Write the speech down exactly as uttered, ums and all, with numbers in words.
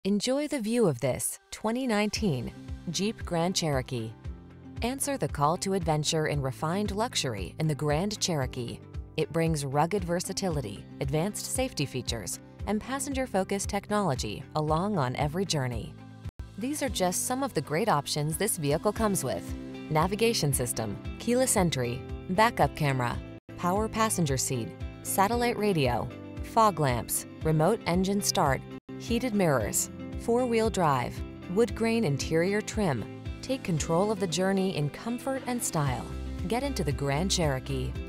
Enjoy the view of this twenty nineteen Jeep Grand Cherokee. Answer the call to adventure in refined luxury in the Grand Cherokee. It brings rugged versatility, advanced safety features, and passenger-focused technology along on every journey. These are just some of the great options this vehicle comes with: navigation system, keyless entry, backup camera, power passenger seat, satellite radio, fog lamps, remote engine start, heated mirrors, four-wheel drive, wood grain interior trim. Take control of the journey in comfort and style. Get into the Grand Cherokee.